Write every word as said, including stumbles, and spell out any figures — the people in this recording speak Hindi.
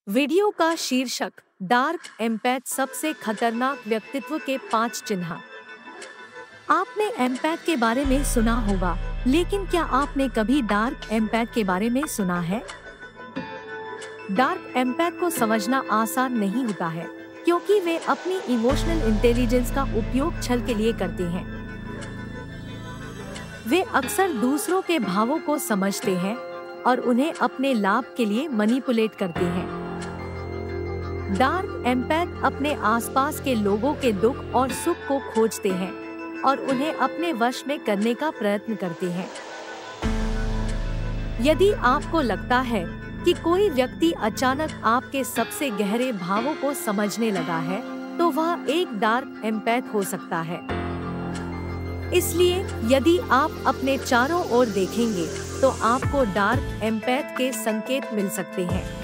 वीडियो का शीर्षक डार्क एम्पैथ सबसे खतरनाक व्यक्तित्व के पांच चिन्ह। आपने एम्पैथ के बारे में सुना होगा, लेकिन क्या आपने कभी डार्क एम्पैथ के बारे में सुना है? डार्क एम्पैथ को समझना आसान नहीं होता है, क्योंकि वे अपनी इमोशनल इंटेलिजेंस का उपयोग छल के लिए करते हैं। वे अक्सर दूसरों के भावों को समझते हैं और उन्हें अपने लाभ के लिए मैनिपुलेट करते हैं। डार्क एम्पैथ अपने आसपास के लोगों के दुख और सुख को खोजते हैं और उन्हें अपने वश में करने का प्रयत्न करते हैं। यदि आपको लगता है कि कोई व्यक्ति अचानक आपके सबसे गहरे भावों को समझने लगा है, तो वह एक डार्क एम्पैथ हो सकता है। इसलिए यदि आप अपने चारों ओर देखेंगे, तो आपको डार्क एम्पैथ के संकेत मिल सकते हैं।